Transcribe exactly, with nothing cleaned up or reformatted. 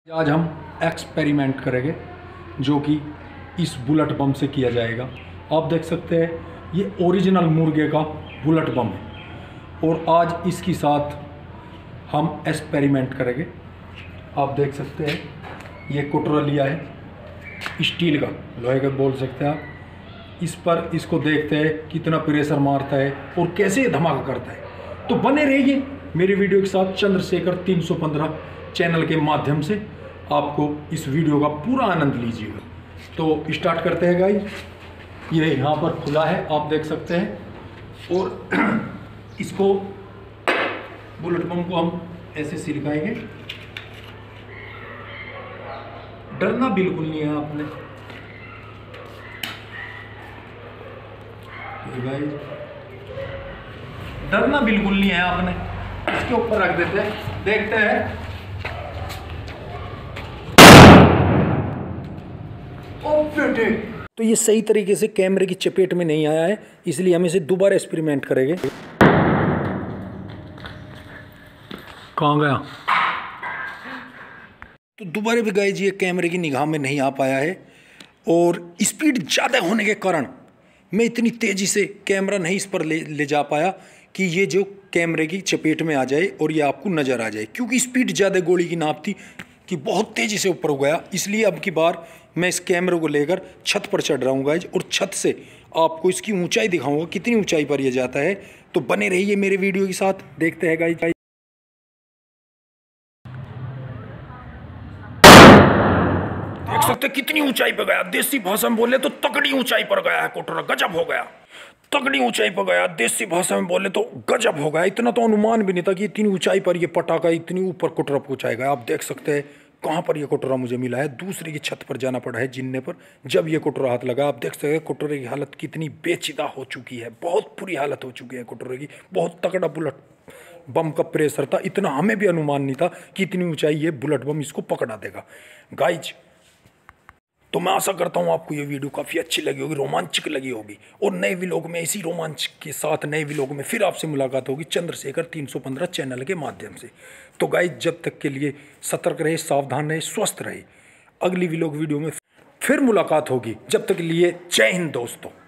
आज हम एक्सपेरिमेंट करेंगे जो कि इस बुलेट बम से किया जाएगा। आप देख सकते हैं ये ओरिजिनल मुर्गे का बुलेट बम है और आज इसके साथ हम एक्सपेरिमेंट करेंगे। आप देख सकते हैं ये कुटरा लिया है स्टील का, लोहे का बोल सकते हैं आप। इस पर इसको देखते हैं कितना प्रेशर मारता है और कैसे ये धमाका करता है। तो बने रहिए मेरी वीडियो के साथ चंद्रशेखर तीन सौ पंद्रह चैनल के माध्यम से आपको इस वीडियो का पूरा आनंद लीजिएगा। तो स्टार्ट करते हैं गाइस। ये यहाँ पर खुला है, आप देख सकते हैं। और इसको बुलेट बम को हम ऐसे सिलकाएंगे। डरना बिल्कुल नहीं है आपने गाइस, डरना बिल्कुल नहीं है आपने। इसके ऊपर रख देते हैं, देखते हैं। तो ये सही तरीके से कैमरे की चपेट में नहीं आया है, इसलिए हम इसे दोबारा एक्सपेरिमेंट करेंगे। कहाँ गया? तो दोबारा भी गाइस ये कैमरे की निगाह में नहीं आ पाया है और स्पीड ज़्यादा होने के कारण मैं इतनी तेज़ी से कैमरा नहीं इस पर ले ले जा पाया कि ये जो कैमरे की चपेट में आ जाए और ये आपको नज़र आ जाए, क्योंकि स्पीड ज़्यादा गोली की नाप थी कि बहुत तेज़ी से ऊपर हो गया। इसलिए अब की बार मैं इस कैमरे को लेकर छत पर चढ़ रहा हूँ गाइज और छत से आपको इसकी ऊंचाई दिखाऊंगा कितनी ऊंचाई पर यह जाता है। तो बने रहिए मेरे वीडियो के साथ, देखते हैं गाइज। देख सकते हैं कितनी ऊंचाई पर गया। देसी भाषा में बोले तो तगड़ी ऊंचाई पर गया है कुटरा, गजब हो गया। तगड़ी ऊंचाई पर गया, देसी भाषा में बोले तो गजब हो गया। इतना तो अनुमान भी नहीं था कि इतनी ऊंचाई पर ये पटाखा इतनी ऊपर कुटरा पहुंचाएगा। आप देख सकते हैं कहाँ पर ये कुटरा मुझे मिला है। दूसरी की छत पर जाना पड़ा है जिनने पर, जब ये कुटरा हाथ लगा। आप देख सकते हैं कुटरे की हालत कितनी बेचिदा हो चुकी है, बहुत बुरी हालत हो चुकी है कुटरे की। बहुत तगड़ा बुलेट बम का प्रेशर था, इतना हमें भी अनुमान नहीं था कि इतनी ऊंचाई ये बुलेट बम इसको पकड़ा देगा गाइज। तो मैं आशा करता हूँ आपको ये वीडियो काफ़ी अच्छी लगी होगी, रोमांचक लगी होगी। और नए व्लॉग में इसी रोमांच के साथ नए व्लॉग में फिर आपसे मुलाकात होगी चंद्रशेखर तीन सौ पंद्रह चैनल के माध्यम से। तो गाइस जब तक के लिए सतर्क रहे, सावधान रहे, स्वस्थ रहे। अगली व्लॉग वीडियो में फिर मुलाकात होगी। जब तक के लिए जय हिंद दोस्तों।